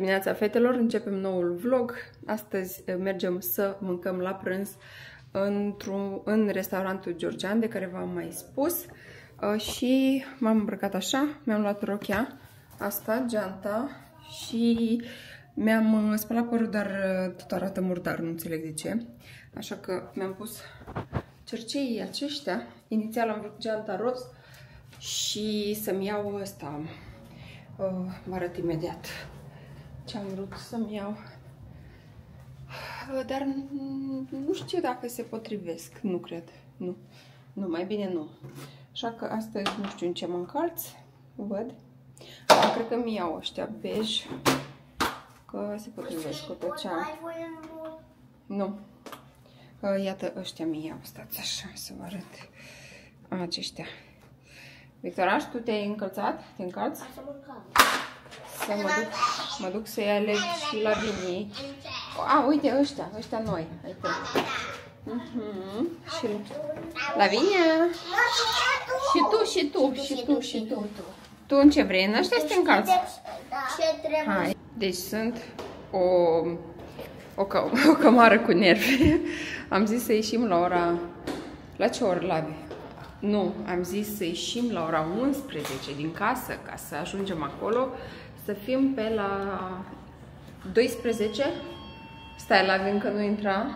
dimineața, fetelor! Începem noul vlog. Astăzi mergem să mâncăm la prânz în restaurantul Georgian, de care v-am mai spus. Și m-am îmbrăcat așa, mi-am luat rochia asta, geanta, și mi-am spălat părul, dar tot arată murdar, nu înțeleg de ce. Așa că mi-am pus cerceii aceștia. Inițial am vrut geanta roz și să-mi iau ăsta. Vă arăt imediat ce am vrut să-mi iau. Dar nu știu dacă se potrivesc. Nu cred. Nu. Nu, mai bine nu. Așa că astăzi nu știu în ce mă încalț. Văd. Cred că mi iau ăștia bej. Că se potrivesc cu tot ce am. Nu. Iată, ăștia mi iau. Stați așa să vă arăt. Aceștia. Victoraș, tu te-ai încălțat? Te încalți? Să mă duc să-i aleg și la vinii. Uite, ăștia noi. Uite. Și Lavinia. Și tu. Tu în ce vrei? În ăștia să te încalți? Hai. Deci sunt o cămară cu nervi. Am zis să ieșim la ora... La ce oră, Lavi? Nu, am zis să ieșim la ora 11 din casă, ca să ajungem acolo, să fim pe la 12. Stai, Lavi, încă nu intra.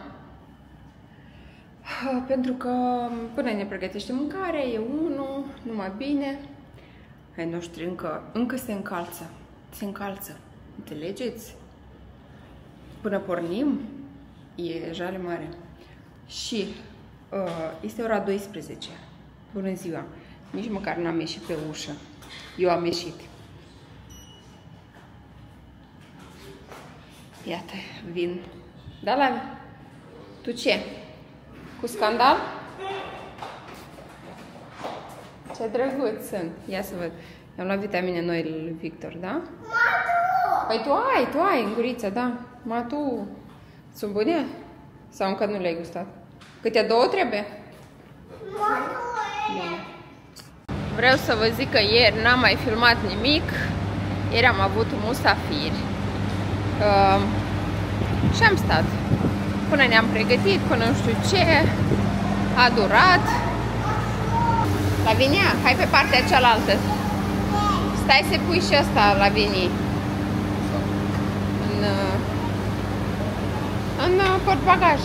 Pentru că până ne pregătește mâncarea, e unul, numai bine. Ai noștri încă se încalță. Se încalță. Înțelegeți? Până pornim, e jale mare. Și este ora 12. Bună ziua! Nici măcar n-am ieșit pe ușă. Eu am ieșit. Iată, vin. Da, Lavi? Tu ce? Cu scandal? Ce drăguț sunt. Ia să văd. I-am luat vitamine noi lui Victor, da? Păi tu ai în guriță, da. Tu. Sunt bune? Sau încă nu le-ai gustat? Câte două trebuie? Vreau să vă zic că ieri n-am mai filmat nimic. Ieri am avut musafiri. Și am stat. Până ne-am pregătit, până nu știu ce. A durat. Lavinia, hai pe partea cealaltă. Stai să pui și asta, Lavinia. În portbagaj.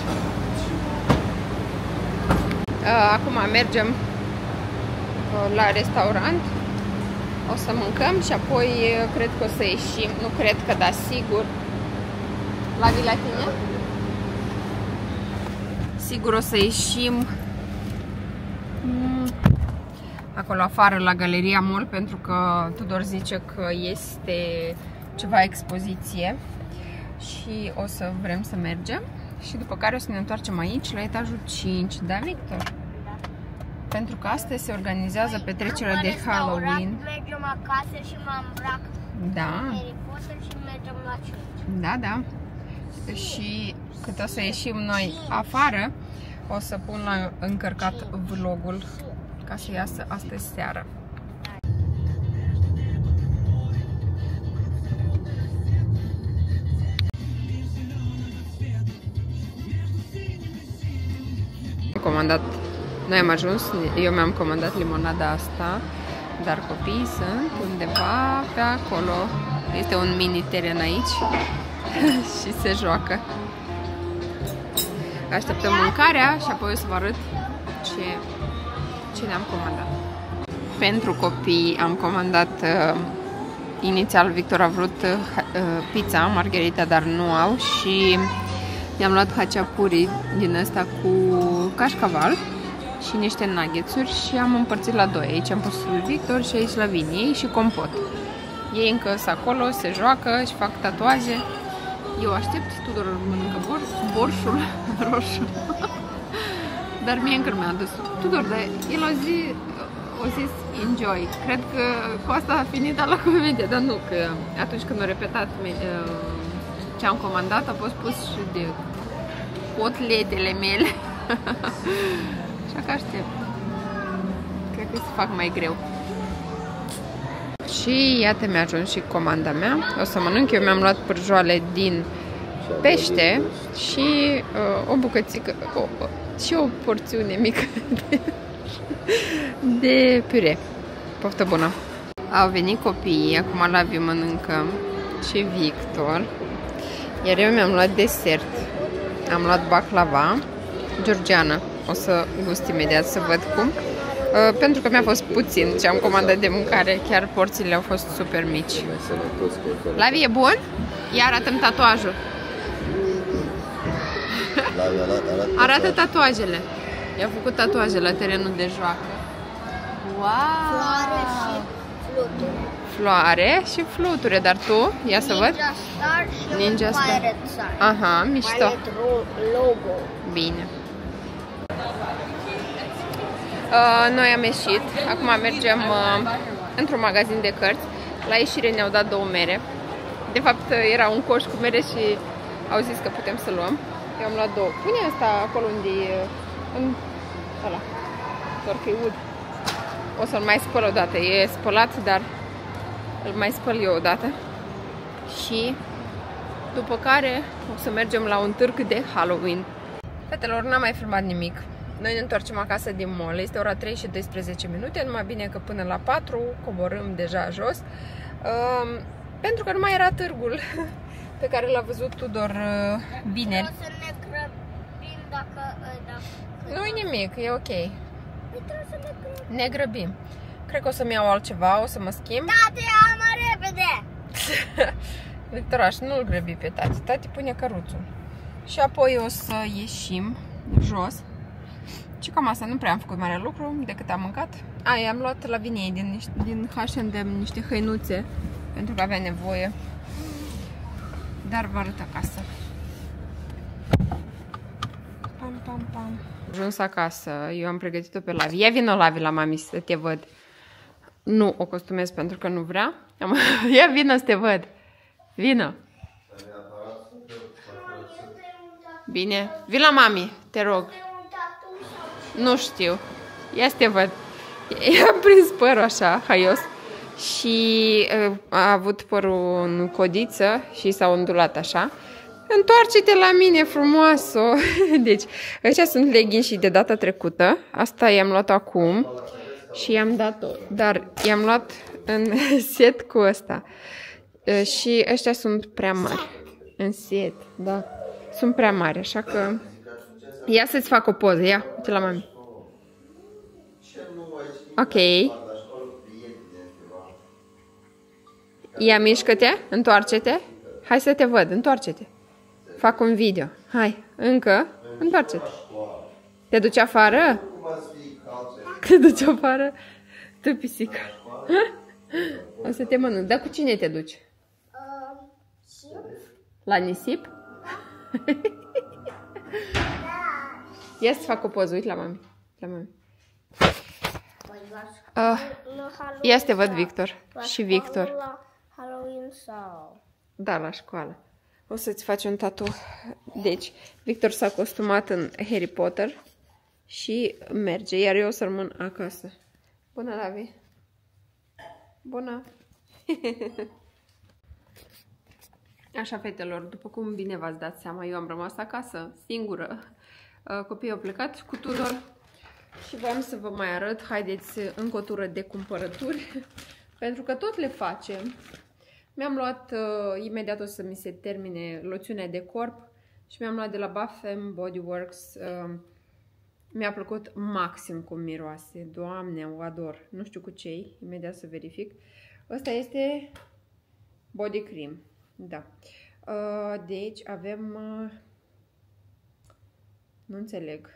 Acum mergem la restaurant. O să mâncăm și apoi cred că o să ieșim. Nu cred că, da, sigur. La tine? Sigur o să ieșim acolo afară la Galeria Mall, pentru că Tudor zice că este ceva expoziție și o să vrem să mergem. Și după care o să ne întoarcem aici, la etajul 5, da, Victor? Pentru că astăzi se organizează petrecerea de Halloween. Mergem acasă și mă îmbrac Harry Potter și mergem la 5. Da. Și cât o să ieșim noi afară, o să pun la încărcat vlogul ca să iasă astăzi seara. Noi am ajuns, eu mi-am comandat limonada asta, dar copiii sunt undeva pe acolo. Este un mini teren aici și se joacă. Așteptăm mâncarea și apoi o să vă arăt ce ne-am comandat. Pentru copii am comandat, inițial Victor a vrut pizza, margherita, dar nu au, și mi-am luat haciapuri din ăsta cu cașcaval și niște nuggetsuri și am împărțit la doi. Aici am pus lui Victor și aici la Viniei și compot. Ei încă sunt acolo, se joacă și fac tatuaje. Eu aștept, Tudor mănâncă borșul roșu. Dar mie încă nu mi-a adus. Tudor, dar el a zis enjoy. Cred că cu asta a finit la comedie, dar nu, că atunci când a repetat ce am comandat, a fost pus și de cotletele mele. Așa că aștept. Cred că se fac mai greu. Și iată, mi-a ajuns și comanda mea. O să mănânc. Eu mi-am luat pârjoale din pește și o bucățică și o porțiune mică de pure. Poftă bună! Au venit copiii, acum Lavi mănâncă și Victor. Iar eu mi-am luat desert. Am luat baclava georgiană. O să gust imediat să văd cum. Pentru că mi-a fost puțin ce am comandat de mâncare. Chiar porțiile au fost super mici. Lavi, e bun? Ia arată-mi tatuajul. Arată tatuajele. I-a făcut tatuaje la terenul de joacă. Wow! Floare și fluturi. Floare și fluturi, dar tu? Ia să văd. Ninja Star și Ninja Star. Pirate Star. Aha, mișto. Pirate logo. Bine. Noi am ieșit. Acum mergem într-un magazin de cărți. La ieșire ne-au dat 2 mere. De fapt, era un coș cu mere și au zis că putem să luăm. Eu am luat 2. Pune asta acolo unde e... În ăla. Doar că e ud. O să-l mai spăl o dată. E spălat, dar îl mai spăl eu o dată. Și după care o să mergem la un târg de Halloween. Fetelor, n-am mai filmat nimic. Noi ne întoarcem acasă din mall. Este ora 3 și 12 minute. Numai bine că până la 4 coborâm deja jos. Pentru că nu mai era târgul pe care l-a văzut Tudor vineri. O să ne grăbim dacă... Nu-i nimic, e ok. Trebuie să ne grăbim. Ne grăbim. Cred că o să-mi iau altceva, o să mă schimb. Tati, ama repede! Victoraș, nu-l grăbi pe tati. Tati pune căruțul. Și apoi o să ieșim jos. Și cam asta, nu prea am făcut mare lucru decât am mâncat. Am luat la Viniei din H&M niște hăinuțe pentru că avea nevoie. Dar vă arăt acasă. Pam, pam, pam. Ajuns acasă, eu am pregătit-o pe Lavi. Ia vină, Lavi, la mami să te văd. Nu o costumez pentru că nu vrea. Ia vină să te văd. Vină. Bine. Vii la mami, te rog. Nu știu. Ia să te văd. I-am prins părul așa, haios. Și a avut părul în codiță și s-a ondulat așa. Întoarce-te la mine, frumoasă! Deci, ăștia sunt leggings de data trecută. Asta i-am luat acum și i-am dat-o. Dar i-am luat în set cu ăsta. Și ăștia sunt prea mari. În set, da. Sunt prea mari, așa că... Ia să-ți fac o poză, ia, uite la mami. Ok. Ia, mișcă-te, întoarce-te. Hai să te văd, întoarce-te. Fac un video. Hai, încă, întoarce-te. Te duci afară? Te duci afară? Tu, pisică. O să te mănânc. Dar cu cine te duci? La nisip? Ia să fac o poză, uite la mami. La mami. Ia să te văd, Victor. Și Victor. Halloween sau... Da, la școală. O să-ți faci un tatu. Deci, Victor s-a costumat în Harry Potter și merge, iar eu o să rămân acasă. Bună, Lavi! Bună! Așa, fetelor, după cum bine v-ați dat seama, eu am rămas acasă, singură. Copiii au plecat cu Tudor și vreau să vă mai arăt. Haideți încă o tură de cumpărături, pentru că tot le facem. Mi-am luat, imediat o să mi se termine loțiunea de corp și mi-am luat de la Bath & Body Works. Mi-a plăcut maxim cum miroase. Doamne, o ador. Nu știu cu ce, imediat să verific. Ăsta este body cream. Da. Deci avem... nu înțeleg.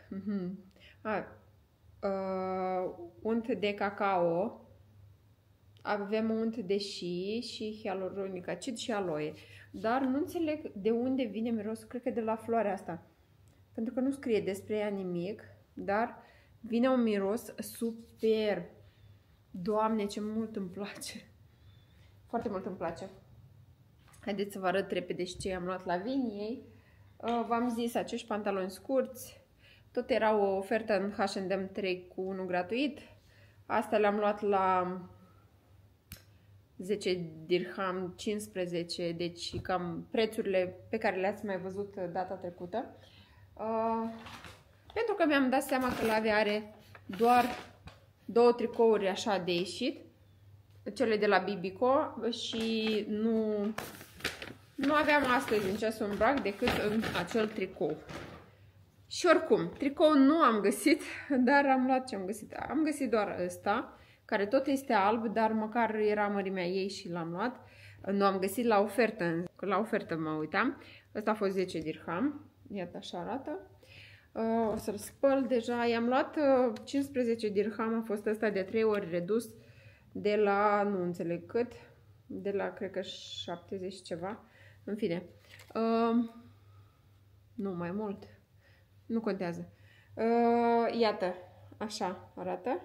Unt de cacao. Avem unt de și hialuronic acid și aloe. Dar nu înțeleg de unde vine mirosul. Cred că de la floarea asta. Pentru că nu scrie despre ea nimic. Dar vine un miros superb. Doamne, ce mult îmi place. Foarte mult îmi place. Haideți să vă arăt repede și ce am luat la Viniei. V-am zis, acești pantaloni scurți. Tot era o ofertă în H&M 3 cu 1 gratuit. Astea le-am luat la 10 dirham, 15, deci cam prețurile pe care le-ați mai văzut data trecută. Pentru că mi-am dat seama că Lavi are doar 2 tricouri așa de ieșit, cele de la Bibico, și nu aveam astăzi în ce să îmbrac decât în acel tricou. Și oricum, tricou nu am găsit, dar am luat ce am găsit. Am găsit doar ăsta, care tot este alb, dar măcar era mărimea ei și l-am luat. Nu am găsit la ofertă, la ofertă mă uitam. Ăsta a fost 10 dirham, iată așa arată. O să-l spăl deja, i-am luat 15 dirham, a fost ăsta de 3 ori redus, de la, nu înțeleg cât, de la, cred că 70 ceva, în fine. Nu, mai mult, nu contează. Iată, așa arată.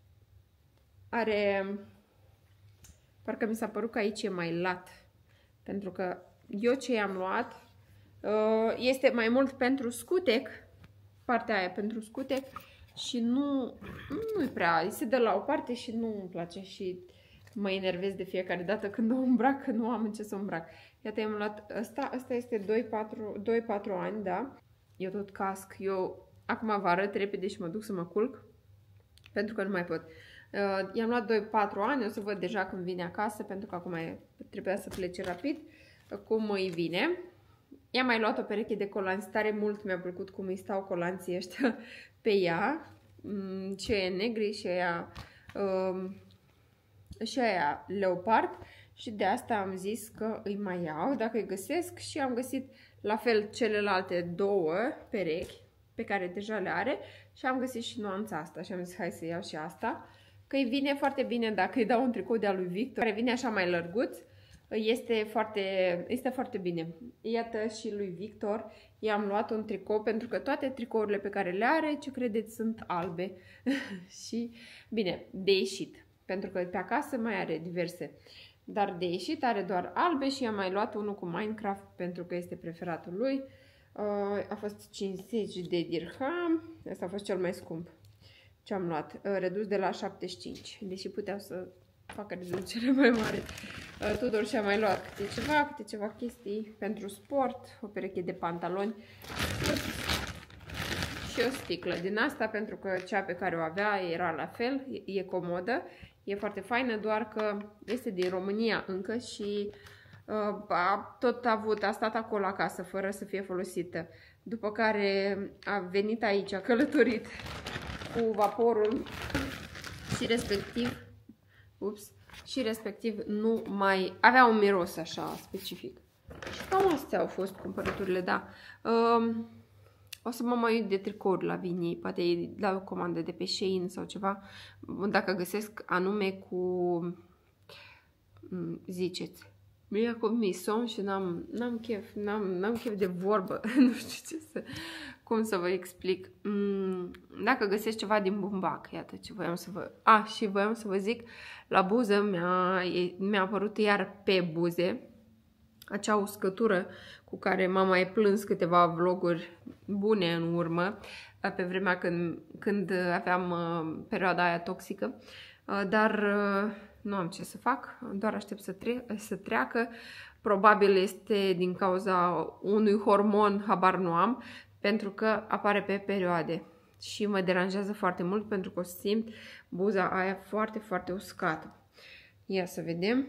Are, parcă mi s-a părut că aici e mai lat, pentru că eu ce i-am luat este mai mult pentru scutec, partea aia pentru scutec, și nu-i prea, îi se dă la o parte și nu îmi place și mă enervez de fiecare dată când o îmbrac, că nu am în ce să îmbrac. Iată, i-am luat ăsta este 2-4 ani, da? Eu tot casc, eu acum vă arăt repede și mă duc să mă culc, pentru că nu mai pot. I-am luat 2-4 ani, o să văd deja când vine acasă, pentru că acum trebuia să plece rapid, cum îi vine. I-am mai luat o pereche de colanți, tare mult mi-a plăcut cum îi stau colanții ăștia pe ea, și aia negri și aia leopard, și de asta am zis că îi mai iau dacă îi găsesc, și am găsit la fel celelalte 2 perechi pe care deja le are și am găsit și nuanța asta și am zis hai să iau și asta, că îi vine foarte bine dacă îi dau un tricou de-a lui Victor, care vine așa mai lărguț. Este foarte bine. Iată, și lui Victor i-am luat un tricou, pentru că toate tricourile pe care le are, ce credeți, sunt albe. Și, bine, de ieșit, pentru că pe acasă mai are diverse. Dar de ieșit are doar albe și i-am mai luat unul cu Minecraft, pentru că este preferatul lui. A fost 50 de dirham. Asta a fost cel mai scump ce am luat, redus de la 75, deși puteau să facă reducere mai mare. Tudor și-a mai luat câte ceva chestii pentru sport, o pereche de pantaloni și o sticlă din asta, pentru că cea pe care o avea era la fel, e comodă, e foarte faină, doar că este din România încă și a stat acolo acasă fără să fie folosită. După care a venit aici, a călătorit cu vaporul și respectiv nu mai avea un miros așa specific. Și cam astea au fost cumpărăturile, da. O să mă mai uit de tricouri la Vini, poate la o comandă de pe Shein sau ceva, dacă găsesc anume cu, ziceți, mi-a comis somn și n-am chef de vorbă, nu știu cum să vă explic. Dacă găsesc ceva din bumbac, iată ce voiam să vă... și voiam să vă zic, la buză mi-a apărut iar pe buze acea uscătură cu care m-am mai plâns câteva vloguri bune în urmă, pe vremea când aveam perioada aia toxică, dar nu am ce să fac, doar aștept să treacă. Probabil este din cauza unui hormon, habar nu am, pentru că apare pe perioade și mă deranjează foarte mult, pentru că o simt buza aia foarte, foarte uscată. Ia să vedem.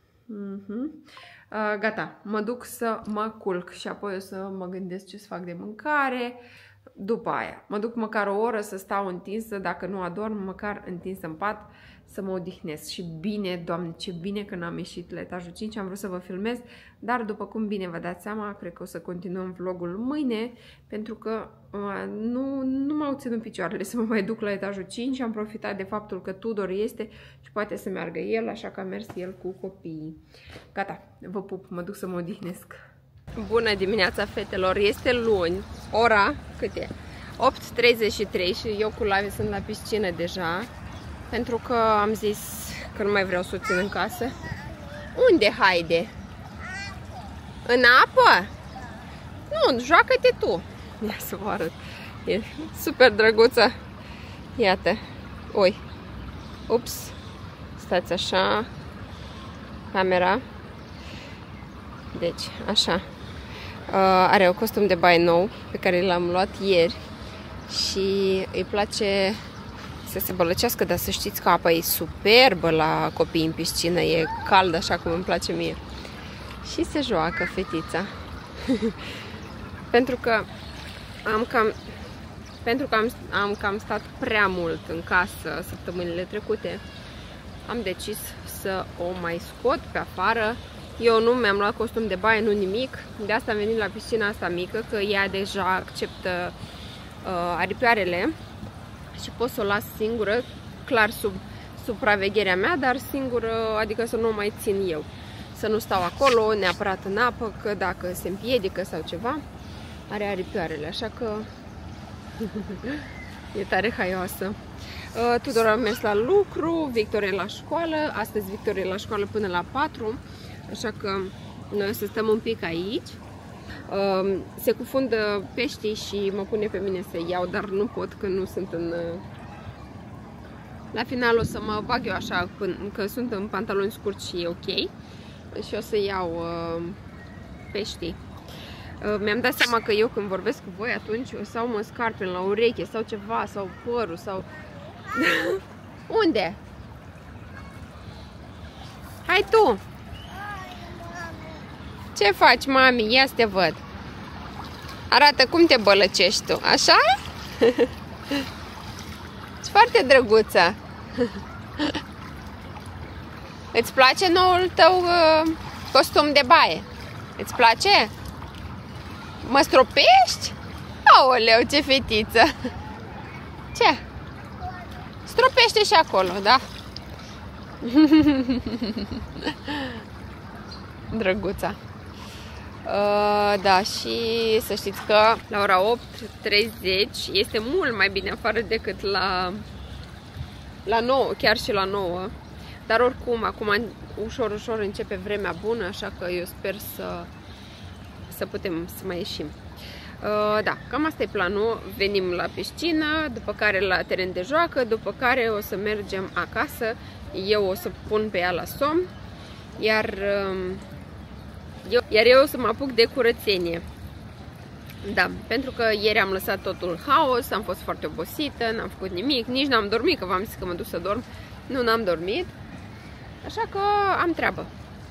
Gata, mă duc să mă culc și apoi o să mă gândesc ce să fac de mâncare. După aia, mă duc măcar o oră să stau întinsă, dacă nu adorm, măcar întinsă în pat, să mă odihnesc. Și bine, Doamne, ce bine că n-am ieșit la etajul 5, am vrut să vă filmez, dar după cum bine vă dați seama, cred că o să continuăm vlogul mâine, pentru că nu m-au ținut picioarele să mă mai duc la etajul 5, am profitat de faptul că Tudor este și poate să meargă el, așa că a mers el cu copiii. Gata, vă pup, mă duc să mă odihnesc. Bună dimineața, fetelor! Este luni, ora cât e? 8:33 și eu cu Lavi sunt la piscină deja, pentru că am zis că nu mai vreau să o țin în casă. Unde haide? În apă? Nu, joacă-te tu! Ia să vă arăt. E super drăguță. Iată. Oi. Ups. Stați așa. camera. Deci, așa. Are un costum de baie nou pe care l-am luat ieri și îi place să se bălăcească, dar să știți că apa e superbă la copii în piscină, e cald așa cum îmi place mie. Și se joacă fetița. Pentru că am cam stat prea mult în casă săptămânile trecute, am decis să o mai scot pe afară. Eu nu mi-am luat costum de baie, nu nimic. De asta am venit la piscina asta mică, că ea deja acceptă aripioarele și pot să o las singură, clar sub supravegherea mea, dar singură, adică să nu o mai țin eu. Să nu stau acolo neapărat în apă, că dacă se împiedică sau ceva, are aripioarele, așa că e tare haioasă. Tudor a mers la lucru, Victor e la școală, astăzi Victor e la școală până la 4, așa că noi o să stăm un pic aici. Se cufundă peștii și mă pune pe mine să iau, dar nu pot, că nu sunt în... La final o să mă bag eu așa, că sunt în pantaloni scurți și e ok. Și o să iau peștii. Mi-am dat seama că eu când vorbesc cu voi atunci o să au măscarpe la ureche sau ceva, sau părul, sau... Unde? Hai tu! Ce faci, mami? Ia să te văd. Arată cum te bălăcești tu. Așa? Ești foarte drăguță. Îți place noul tău costum de baie? Îți place? Mă stropești? Aoleu, ce fetiță! Ce? Stropește și acolo, da? Drăguța. Da, și să știți că la ora 8:30 este mult mai bine afară decât la 9, chiar și la 9. Dar oricum, acum ușor, ușor începe vremea bună, așa că eu sper să putem să mai ieșim. Da, cam asta e planul. Venim la piscină, după care la teren de joacă, după care o să mergem acasă. Eu o să pun pe ea la somn, iar eu o să mă apuc de curățenie. Da, pentru că ieri am lăsat totul haos, am fost foarte obosită, n-am făcut nimic, nici n-am dormit, că v-am zis că mă duc să dorm. Nu, n-am dormit, așa că am treabă.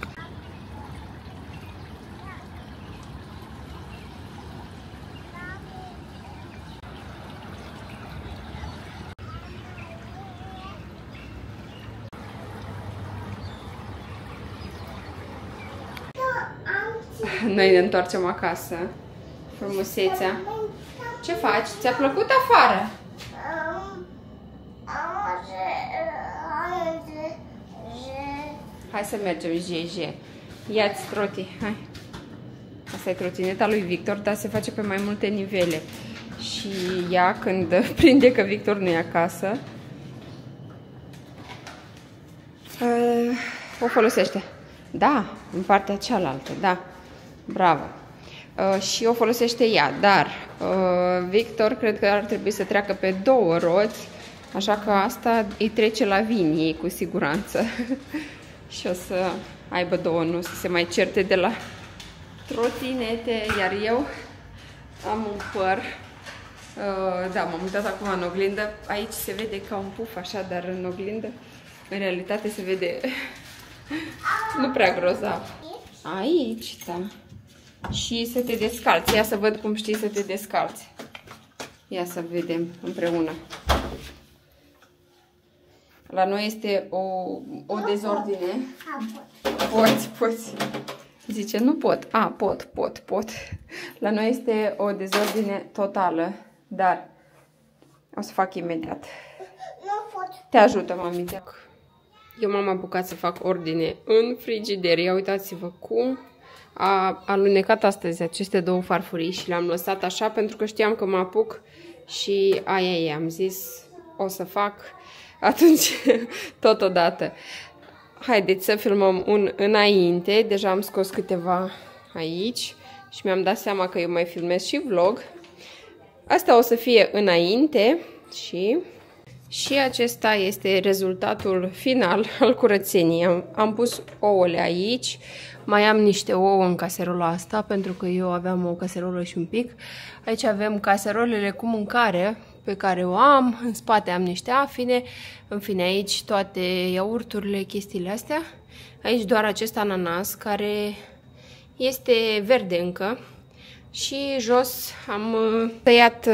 Noi ne întoarcem acasă. Frumusețea. Ce faci? Ți-a plăcut afară? Hai să mergem, Jeje. Ia-ți troti, hai. Asta e trotineta lui Victor, dar se face pe mai multe nivele. Și ea, când prinde că Victor nu e acasă, o folosește. Da, în partea cealaltă, da. Bravo. Și o folosește ea, dar Victor cred că ar trebui să treacă pe 2 roți, așa că asta îi trece la vinii cu siguranță. Și o să aibă 2, nu să se mai certe de la trotinete, iar eu am un păr. Da, m-am uitat acum în oglindă, aici se vede ca un puf așa, dar în oglindă în realitate se vede nu prea grozav. Aici, da. Și să te descalți. Ia să văd cum știi să te descalți. Ia să vedem împreună. La noi este o dezordine. Poți. Zice, nu pot. Pot. La noi este o dezordine totală, dar o să fac imediat. Nu pot. Te ajută, mami. Eu m-am apucat să fac ordine în frigider. Ia uitați-vă cum a alunecat astăzi aceste 2 farfurii și le-am lăsat așa pentru că știam că mă apuc și aia e. Am zis, o să fac atunci totodată. Haideți să filmăm un înainte. Deja am scos câteva aici și mi-am dat seama că eu mai filmez și vlog. Asta o să fie înainte Și acesta este rezultatul final al curățeniei. Am pus ouăle aici, mai am niște ouă în caserola asta, pentru că eu aveam o caserolă și un pic. Aici avem caserolele cu mâncare pe care o am, în spate am niște afine, în fine aici toate iaurturile, chestiile astea. Aici doar acest ananas care este verde încă și jos am tăiat,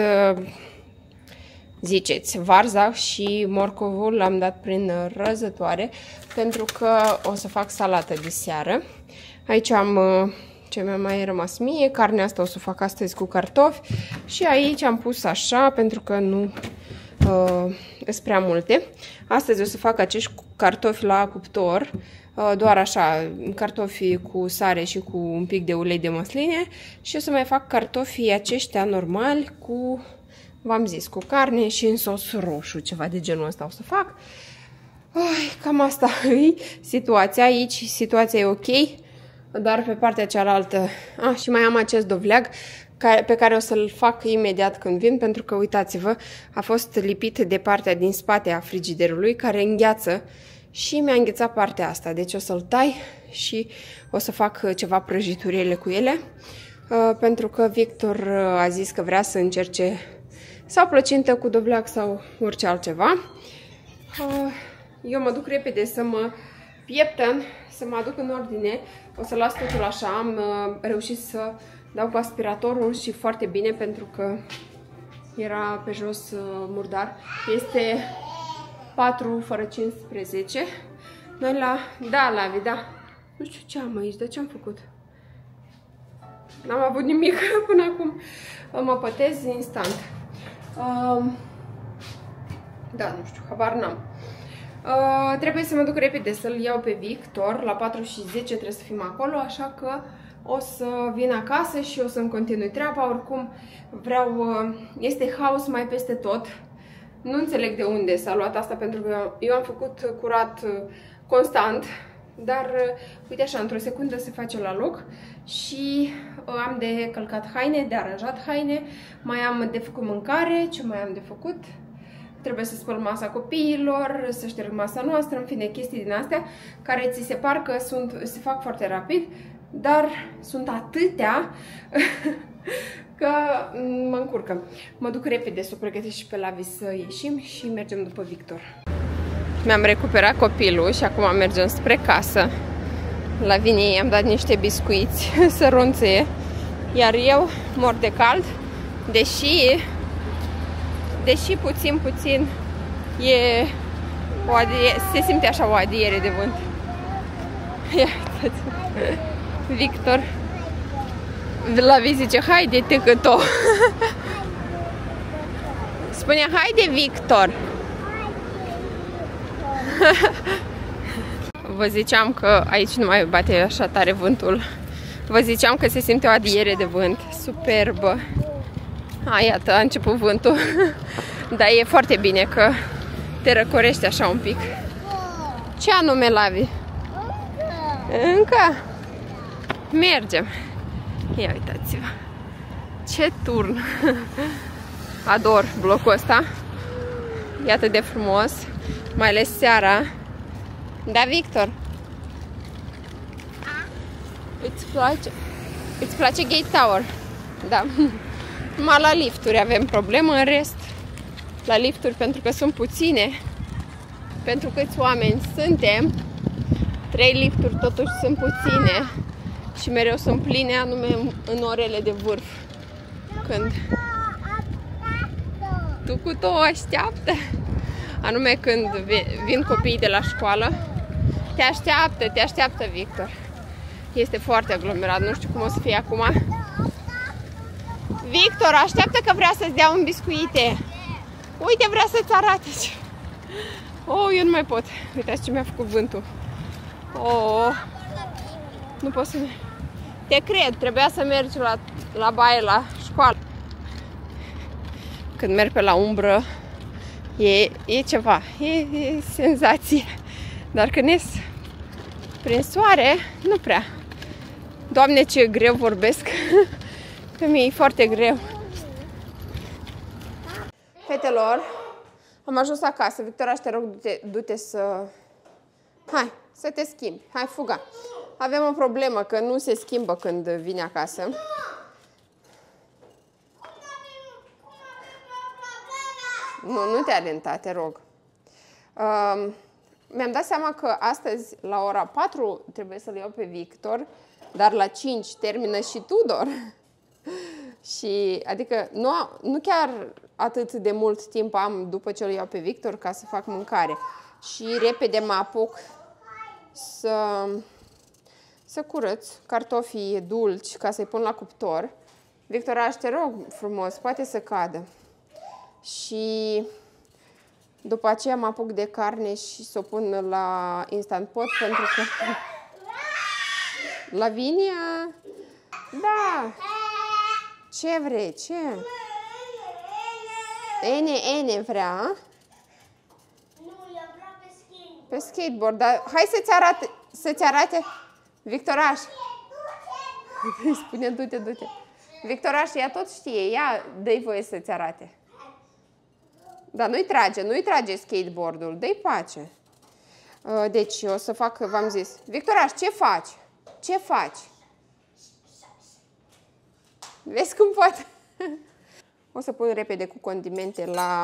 ziceți, varza și morcovul l-am dat prin răzătoare pentru că o să fac salată de seară. Aici am ce mi-a mai rămas mie, carnea asta o să fac astăzi cu cartofi și aici am pus așa pentru că nu sunt prea multe. Astăzi o să fac acești cartofi la cuptor, doar așa, cartofi cu sare și cu un pic de ulei de măsline și o să mai fac cartofii aceștia normali cu, v-am zis, cu carne și în sos roșu, ceva de genul ăsta o să fac. Cam asta e situația aici, situația e ok, dar pe partea cealaltă, și mai am acest dovleag pe care o să-l fac imediat când vin, pentru că, uitați-vă, a fost lipit de partea din spate a frigiderului, care îngheață și mi-a înghețat partea asta. Deci o să-l tai și o să fac ceva prăjiturile cu ele, pentru că Victor a zis că vrea să încerce sau plăcintă cu dovleag sau orice altceva. Eu mă duc repede să mă pieptăn, să mă aduc în ordine. O să las totul așa. Am reușit să dau cu aspiratorul și foarte bine pentru că era pe jos murdar. Este 4 fără 15. Noi la... Da, Lavi, da. Nu știu ce am aici, dar ce am făcut? N-am avut nimic până acum. Mă pătez instant. Da, nu știu, habar n-am. Trebuie să mă duc repede să-l iau pe Victor. La 4 și 10 trebuie să fim acolo, așa că o să vin acasă și o să-mi continui treaba. Oricum vreau, este haos mai peste tot. Nu înțeleg de unde s-a luat asta, pentru că eu am făcut curat constant, dar uite așa, într-o secundă se face la loc. Și am de călcat haine, de aranjat haine, mai am de făcut mâncare. Ce mai am de făcut? Trebuie să spăl masa copiilor, să șterg masa noastră, în fine, chestii din astea care ți se par că se fac foarte rapid, dar sunt atâtea că mă încurcă. Mă duc repede să o pregătesc și pe Lavi să ieșim și mergem după Victor. Mi-am recuperat copilul și acum mergem spre casă. Lavinei i-am dat niște biscuiți sărunțe, iar eu mor de cald, deși puțin se simte așa o adiere de vânt. Ia uitați. Victor Lavi zice, haide tăcăto. Spune, haide Victor. Vă ziceam că aici nu mai bate așa tare vântul. Vă ziceam că se simte o adiere de vânt superbă. Iată, a început vântul. Dar e foarte bine că te răcorește așa un pic. Ce anume, Lavi? Încă? Mergem. Ia uitați-vă. Ce turn! Ador blocul ăsta. E atât de frumos. Mai ales seara. Da, Victor? Îți place Gate Tower? Da. Numai la lifturi avem problemă, în rest la lifturi, pentru că sunt puține, pentru câți oameni suntem, 3 lifturi totuși sunt puține și mereu sunt pline, anume în orele de vârf, când tu cu tot așteaptă, anume când vin copiii de la școală. Te așteaptă Victor. Este foarte aglomerat, nu știu cum o să fie acum. Victor, așteaptă că vrea să-ți dea un biscuite. Uite, vrea să-ți arate. Eu nu mai pot. Uitați ce mi-a făcut vântul. Nu pot să... Te cred, trebuia să mergi la baie, la școală. Când merg pe la umbră, e ceva, e senzație. Dar când ies prin soare, nu prea. Doamne, ce greu vorbesc. Că mi-e foarte greu. Fetelor, Am ajuns acasă. Victoraș, te rog, du-te să... Hai, să te schimbi. Hai, fuga. Avem o problemă, că nu se schimbă când vine acasă. Nu te alenta, te rog. Mi-am dat seama că astăzi, la ora 4, trebuie să-l iau pe Victor, dar la 5 termină și Tudor. Și, adică, nu chiar atât de mult timp am după ce îl iau pe Victor ca să fac mâncare. Și repede mă apuc să curăț cartofii dulci ca să-i pun la cuptor. Victoraș, te rog frumos, poate să cadă. Și după aceea mă apuc de carne și să o pun la Instant Pot pentru că... Lavinia? Da! Ce vrei? Ce? Ene vrea? Nu, eu vreau pe skateboard. Pe skateboard, dar hai să-ți arate... Victoraș! Spune, du-te. Victoraș, ea tot știe, ia, dă-i voie să-ți arate. Dar nu-i trage skateboardul, dă-i pace. Deci, o să fac, v-am zis. Victoraș, ce faci? Ce faci? Vezi cum poate? O să pun repede cu condimente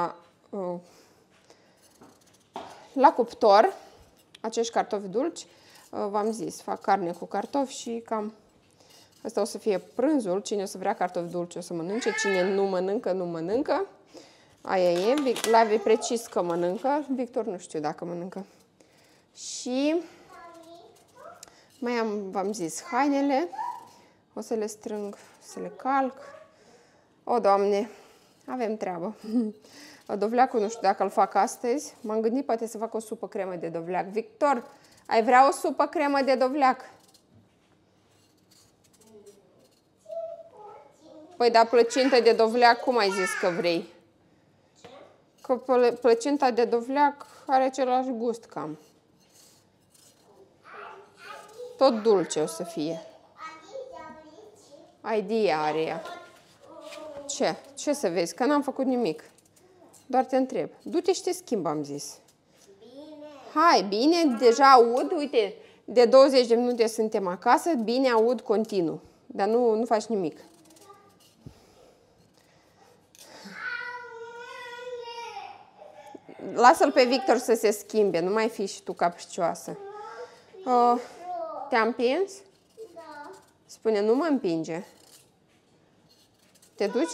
la cuptor acești cartofi dulci. V-am zis, fac carne cu cartofi și cam asta o să fie prânzul. Cine o să vrea cartofi dulci o să mănânce, cine nu mănâncă, nu mănâncă. Aia e, Lavi precis că mănâncă, Victor nu știu dacă mănâncă. Și mai am, v-am zis, hainele, o să le strâng, să le calc. O, Doamne, avem treabă. Dovleacul nu știu dacă îl fac astăzi, m-am gândit poate să fac o supă cremă de dovleac. Victor, ai vrea o supă cremă de dovleac? Păi, dar plăcintă de dovleac, cum ai zis că vrei? Că plăcinta de dovleac are același gust cam. Tot dulce o să fie. Idea are ea. Ce? Ce să vezi? Că n-am făcut nimic. Doar te întreb. Du-te și te schimb, am zis. Bine. Hai, bine, deja aud, uite, de 20 de minute suntem acasă, bine aud continuu. Dar nu faci nimic. Lasă-l pe Victor să se schimbe, nu mai fi și tu capricioasă. Te-am împins? Da. Spune, nu mă împinge. Te duci?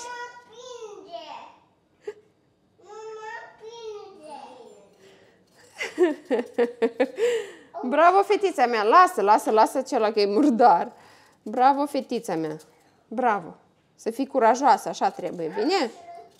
Bravo, fetița mea! Lasă celălalt că e murdar. Bravo, fetița mea! Bravo! Să fii curajoasă, așa trebuie, bine?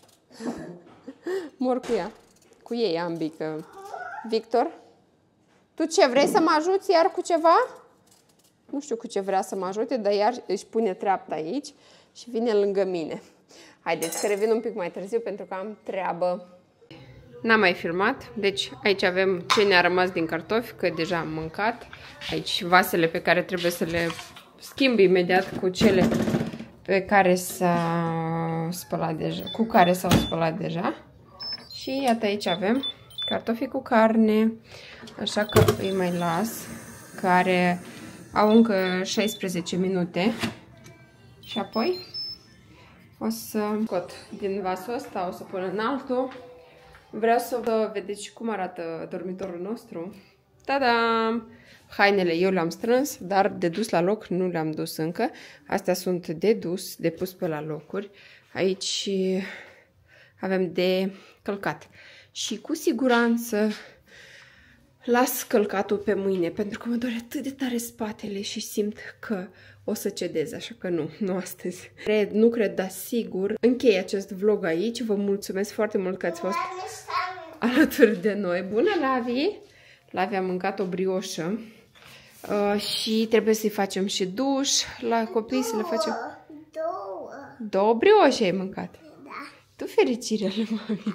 Mor cu ea. Cu ei ambii, că... Victor? Tu ce, vrei să mă ajuți iar cu ceva? Nu știu cu ce vrea să mă ajute, dar iar își pune treapta aici și vine lângă mine. Haideți, că revin un pic mai târziu pentru că am treabă. N-am mai filmat, deci aici avem ce ne-a rămas din cartofi, că deja am mâncat. Aici vasele pe care trebuie să le schimb imediat cu cele pe care s-au spălat deja, cu care s-au spălat deja. Și iată, aici avem cartofi cu carne, așa că îi mai las, care au încă 16 minute. Și apoi o să scot din vasul ăsta, o să pun în altul. Vreau să vă vedeți cum arată dormitorul nostru. Ta-da! Hainele eu le-am strâns, dar de dus la loc nu le-am dus încă. Astea sunt de dus, de pus pe la locuri. Aici avem de călcat. Și cu siguranță las călcatul pe mâine, pentru că mă doare atât de tare spatele și simt că o să cedez, așa că nu astăzi. Nu cred, dar sigur. Închei acest vlog aici. Vă mulțumesc foarte mult că ați fost alături de noi. Bună, Lavi! Lavi a mâncat o brioșă și trebuie să-i facem și duș la copii, să le facem... Două brioșe ai mâncat? Da. Tu fericire lui mami.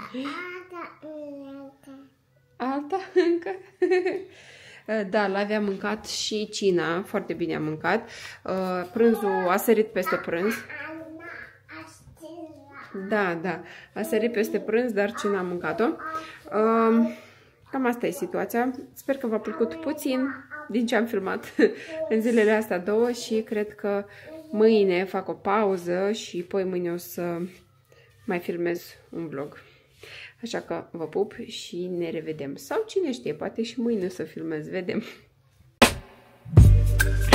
Alta încă? Da, Lavi a mâncat și cina, foarte bine a mâncat. Prânzul a sărit peste prânz. Da. A sărit peste prânz, dar ce n-am mâncat-o. Cam asta e situația. Sper că v-a plăcut puțin din ce am filmat în zilele astea 2 și cred că mâine fac o pauză și poi mâine o să mai filmez un vlog. Așa că vă pup și ne revedem. Sau cine știe, poate și mâine o să filmez, vedem.